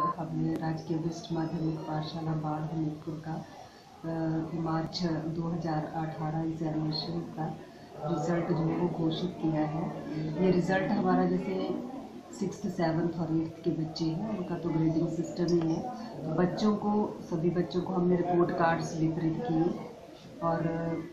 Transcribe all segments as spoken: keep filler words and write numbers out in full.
हमने राजकीय वरिष्ठ माध्यमिक पाठशाला बाढ़ हमीरपुर का मार्च दो हज़ार अठारह एग्जामिनेशन का रिज़ल्ट जो है वो घोषित किया है। ये रिज़ल्ट हमारा जैसे सिक्स सेवन्थ और एट्थ के बच्चे हैं, उनका तो ग्रेडिंग सिस्टम ही है। तो बच्चों को सभी बच्चों को हमने रिपोर्ट कार्ड्स वितरित किए और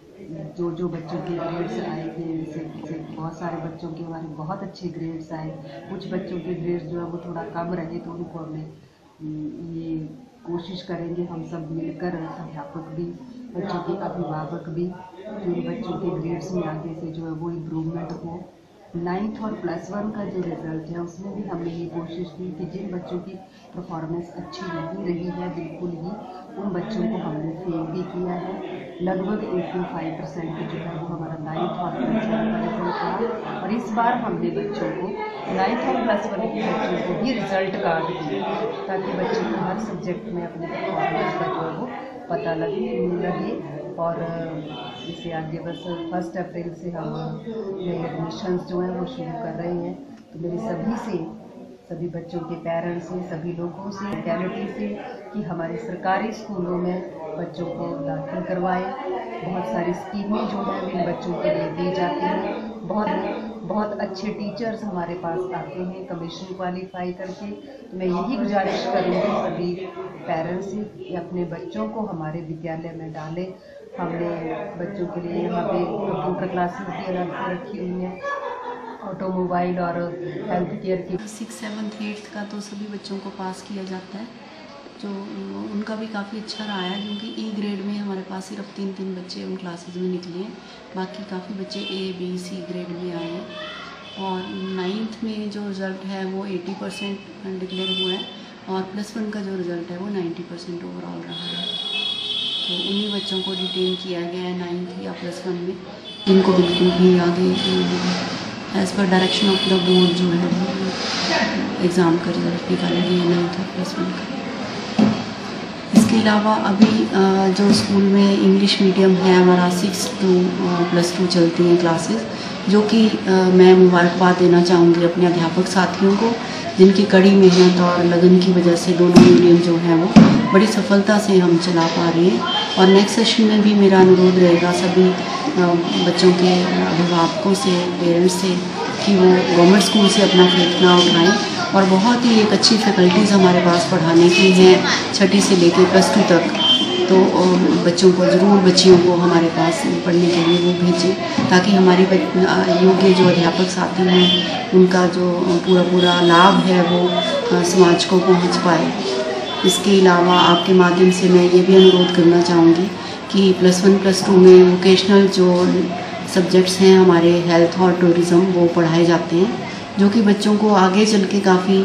जो जो बच्चों के ग्रेड्स आए थे, जैसे बहुत सारे बच्चों के हमारे बहुत अच्छे ग्रेड्स आए, कुछ बच्चों के ग्रेड्स जो है वो थोड़ा कम रहे, तो उनको हमें ये कोशिश करेंगे हम सब मिलकर, अध्यापक भी, बच्चों के अभिभावक भी, कि उन बच्चों के ग्रेड्स में आगे से जो है वो इम्प्रूवमेंट हो। नाइन्थ और प्लस वन का जो रिज़ल्ट है उसमें भी हमने ये कोशिश की कि जिन बच्चों की परफॉर्मेंस अच्छी नहीं रही है बिल्कुल ही, उन बच्चों को हमने फेल भी किया है। लगभग पचासी परसेंट जो है वो हमारा नाइन्थ और प्लस वन का रिजल्ट रहा। और इस बार हमने बच्चों को नाइन्थ और प्लस वन के बच्चों को भी रिज़ल्ट कार्ड दिए, ताकि बच्चों को हर सब्जेक्ट में अपने परफॉर्मेंस का जो है वो पता लगे लगे और इससे आगे बस फर्स्ट अप्रैल से हम नए एडमिशन्स जो हैं वो शुरू कर रहे हैं। तो मेरी सभी से, सभी बच्चों के पेरेंट्स से, सभी लोगों से, लोकेलिटी से, कि हमारे सरकारी स्कूलों में बच्चों को दाखिल करवाएं। बहुत सारी स्कीमें जो हैं इन बच्चों के लिए दी जाती हैं। बहुत बहुत अच्छे टीचर्स हमारे पास आते हैं कमीशन क्वालिफाई करके। तो मैं यही गुजारिश करूँगी सभी पेरेंट्स से कि अपने बच्चों को हमारे विद्यालय में डालें। हमने बच्चों के लिए यहाँ पे कंप्यूटर क्लासेस भी अलग से रखी हुई हैं, ऑटोमोबाइल और हेल्थ केयर की। सिक्स सेवन्थ एट्थ का तो सभी बच्चों को पास किया जाता है, जो उनका भी काफ़ी अच्छा रहा है, क्योंकि ई ग्रेड में हमारे पास सिर्फ तीन तीन बच्चे उन क्लासेस में निकले हैं, बाकी काफ़ी बच्चे ए बी सी ग्रेड में आए हैं। और नाइन्थ में जो रिज़ल्ट है वो अस्सी परसेंट डिक्लेयर हुआ है और प्लस वन का जो रिज़ल्ट है वो नब्बे परसेंट ओवरऑल रहा है। तो उन्हीं बच्चों को डिटेन किया गया है नाइन्थ या प्लस वन में, जिनको बिल्कुल भी आगे as per direction of the board जो है एग्ज़ाम का रिजल्ट निकालेंगे नाइन्थ और प्लस वन का। इसके अलावा अभी जो स्कूल में इंग्लिश मीडियम है हमारा सिक्स टू प्लस टू चलती हैं क्लासेस, जो कि मैं मुबारकबाद देना चाहूँगी अपने अध्यापक साथियों को, जिनकी कड़ी मेहनत और लगन की वजह से दोनों मीडियम जो हैं वो बड़ी सफलता से हम चला पा रहे हैं। और नेक्स्ट सेशन में भी मेरा अनुरोध रहेगा सभी बच्चों के अभिभावकों से, पेरेंट्स से, कि वो गवर्नमेंट स्कूल से अपना फेथ ना उठाएँ। और बहुत ही एक अच्छी फैकल्टीज़ हमारे पास पढ़ाने की हैं छठी से लेकर प्लस टू तक, तो बच्चों को ज़रूर, बच्चियों को हमारे पास पढ़ने के लिए वो भेजें, ताकि हमारे योग्य जो अध्यापक साथी हैं उनका जो पूरा पूरा लाभ है वो समाज को पहुंच पाए। इसके अलावा आपके माध्यम से मैं ये भी अनुरोध करना चाहूँगी कि प्लस वन प्लस टू में वोकेशनल जो सब्जेक्ट्स हैं हमारे हेल्थ और टूरिज़म वो पढ़ाए जाते हैं, जो कि बच्चों को आगे चल के काफ़ी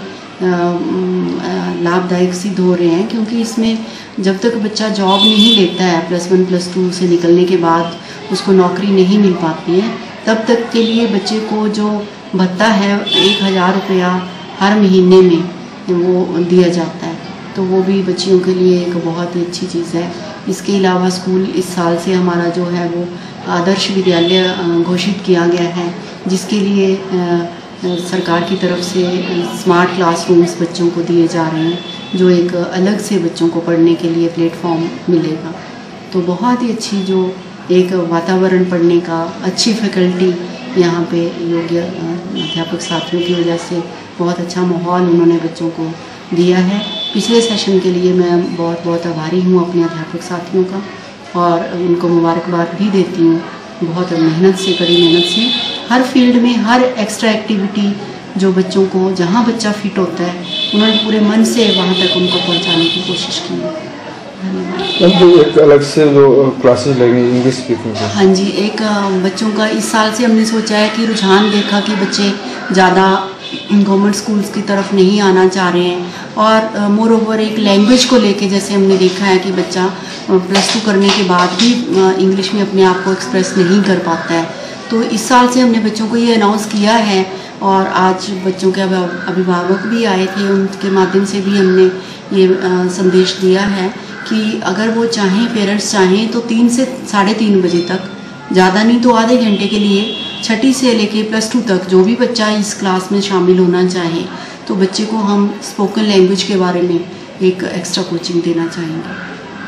लाभदायक सिद्ध हो रहे हैं। क्योंकि इसमें जब तक बच्चा जॉब नहीं लेता है, प्लस वन प्लस टू से निकलने के बाद उसको नौकरी नहीं मिल पाती है, तब तक के लिए बच्चे को जो भत्ता है एक हज़ार रुपया हर महीने में वो दिया जाता है, तो वो भी बच्चियों के लिए एक बहुत ही अच्छी चीज़ है। इसके अलावा स्कूल इस साल से हमारा जो है वो आदर्श विद्यालय घोषित किया गया है, जिसके लिए सरकार की तरफ से स्मार्ट क्लासरूम्स बच्चों को दिए जा रहे हैं, जो एक अलग से बच्चों को पढ़ने के लिए प्लेटफॉर्म मिलेगा। तो बहुत ही अच्छी जो एक वातावरण पढ़ने का, अच्छी फैकल्टी यहाँ पे योग्य अध्यापक साथियों की वजह से बहुत अच्छा माहौल उन्होंने बच्चों को दिया है। पिछले सेशन के लिए मैं बहुत बहुत आभारी हूँ अपने अध्यापक साथियों का, और उनको मुबारकबाद भी देती हूँ बहुत मेहनत से, कड़ी मेहनत से, हर फील्ड में हर एक्स्ट्रा एक्टिविटी जो बच्चों को, जहाँ बच्चा फिट होता है, उन्होंने पूरे मन से वहाँ तक उनको पहुँचाने की कोशिश की है। धन्यवाद। एक अलग से जो क्लासेस लगेंगी इंग्लिश स्पीकिंग की? हाँ जी, एक बच्चों का इस साल से हमने सोचा है कि रुझान देखा कि बच्चे ज़्यादा गवर्नमेंट स्कूल्स की तरफ नहीं आना चाह रहे हैं, और मोर ओवर एक लैंग्वेज को लेके जैसे हमने देखा है कि बच्चा प्लस टू करने के बाद भी इंग्लिश में अपने आप को एक्सप्रेस नहीं कर पाता है, तो इस साल से हमने बच्चों को ये अनाउंस किया है। और आज बच्चों के अभिभावक भी आए थे, उनके माध्यम से भी हमने ये संदेश दिया है कि अगर वो चाहें, पेरेंट्स चाहें, तो तीन से साढ़े तीन बजे तक, ज़्यादा नहीं तो आधे घंटे के लिए छठी से लेके प्लस टू तक जो भी बच्चा इस क्लास में शामिल होना चाहे, तो बच्चे को हम स्पोकन लैंग्वेज के बारे में एक एक्स्ट्रा कोचिंग देना चाहेंगे।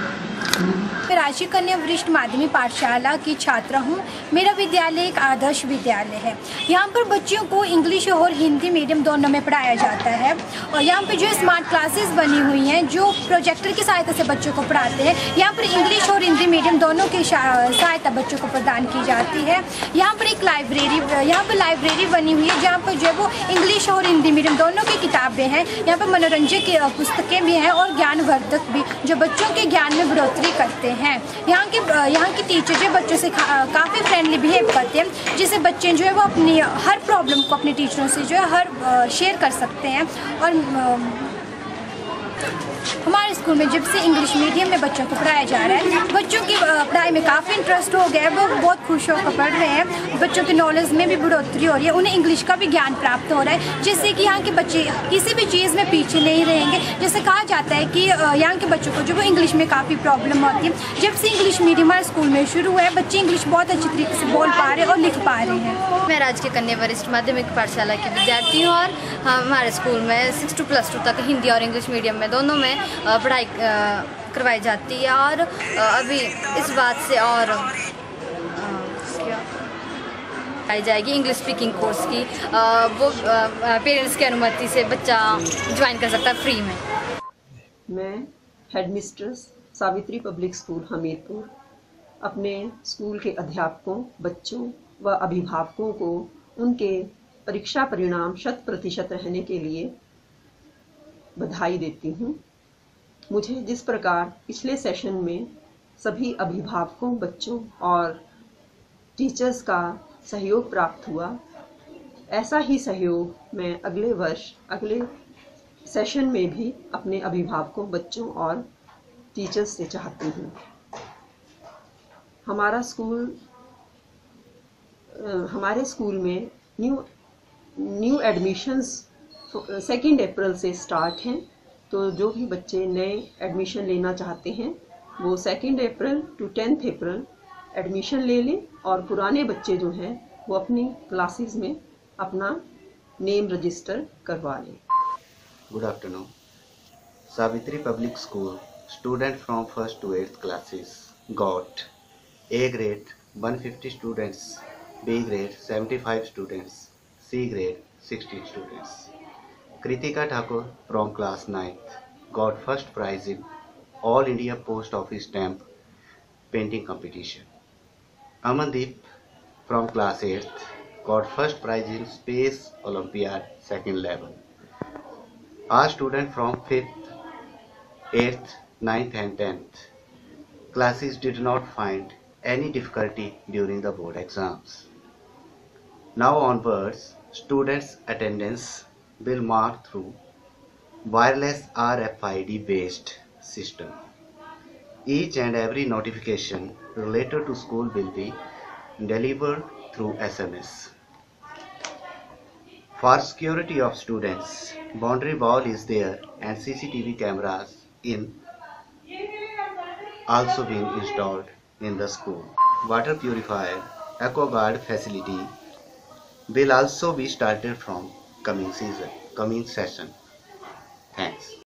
मैं राजकीय कन्या वरिष्ठ माध्यमिक पाठशाला की छात्रा हूँ। मेरा विद्यालय एक आदर्श विद्यालय है। यहाँ पर बच्चों को इंग्लिश और हिंदी मीडियम दोनों में पढ़ाया जाता है और यहाँ पर जो स्मार्ट क्लासेस बनी हुई हैं जो प्रोजेक्टर की सहायता से बच्चों को पढ़ाते हैं। यहाँ पर इंग्लिश और हिंदी मीडियम दोनों की सहायता बच्चों को प्रदान की जाती है। यहाँ पर एक लाइब्रेरी यहाँ पर लाइब्रेरी बनी हुई है जहाँ पर जो है वो इंग्लिश और हिंदी मीडियम दोनों की किताबें हैं। यहाँ पर मनोरंजन की पुस्तकें भी हैं और ज्ञानवर्धक भी जो बच्चों के ज्ञान में बढ़ोतरी करते हैं। यहाँ के यहाँ के टीचर जो बच्चों से काफ़ी फ्रेंडली बिहेव करते हैं, जिससे बच्चे जो है वो अपनी हर प्रॉब्लम को अपने टीचरों से जो है हर शेयर कर सकते हैं। और हमारे स्कूल में जब से इंग्लिश मीडियम में बच्चों को पढ़ाया जा रहा है, बच्चों की पढ़ाई में काफ़ी इंटरेस्ट हो गया है। वो बहुत खुश होकर पढ़ रहे हैं। बच्चों की नॉलेज में भी बढ़ोतरी हो रही है। उन्हें इंग्लिश का भी ज्ञान प्राप्त हो रहा है, जिससे कि यहाँ के बच्चे किसी भी चीज़ में पीछे नहीं रहेंगे। जैसे कहा जाता है कि यहाँ के बच्चों को जो वो इंग्लिश में काफ़ी प्रॉब्लम होती है, जब से इंग्लिश मीडियम हमारे स्कूल में शुरू हुआ है, बच्चे इंग्लिश बहुत अच्छी तरीके से बोल पा रहे हैं और लिख पा रहे हैं। मैं राजकीय कन्या वरिष्ठ माध्यमिक पाठशाला की विद्यार्थी हूँ और हमारे स्कूल में सिक्स टू प्लस टू तक हिंदी और इंग्लिश मीडियम में दोनों में पढ़ाई करवाई जाती है। और अभी इस बात से और क्या आई जाएगी इंग्लिश स्पीकिंग कोर्स की, वो पेरेंट्स की अनुमति से बच्चा ज्वाइन कर सकता है फ्री में। मैं headmistress Savitri public school Hamirpur अपने स्कूल के अध्यापकों, बच्चों व अभिभावकों को उनके परीक्षा परिणाम शत प्रतिशत रहने के लिए बधाई देती हूँ। मुझे जिस प्रकार पिछले सेशन में सभी अभिभावकों, बच्चों और टीचर्स का सहयोग प्राप्त हुआ, ऐसा ही सहयोग मैं अगले वर्ष अगले सेशन में भी अपने अभिभावकों, बच्चों और टीचर्स से चाहती हूँ। हमारा स्कूल हमारे स्कूल में new new admissions second April से स्टार्ट हैं, तो जो भी बच्चे नए एडमिशन लेना चाहते हैं वो second April to tenth April admission ले लें और पुराने बच्चे जो हैं वो अपनी क्लासेस में अपना नेम रजिस्टर करवा लें। Good afternoon. Savitri Public School student from first to eighth classes got A grade one hundred fifty students, B grade seventy-five students, C grade sixty students. Kritika Thakur from class ninth got first prize in All India Post Office Stamp Painting Competition. Amandeep from class eighth got first prize in Space Olympiad second level. Our student from fifth, eighth, ninth and tenth classes did not find any difficulty during the board exams. Now onwards, students' attendance will mark through wireless R F I D based system. Each and every notification related to school will be delivered through S M S. For security of students, boundary wall is there and C C T V cameras in also being installed in the school. Water purifier, AquaGuard facility will also be started from coming season, coming session. Thanks.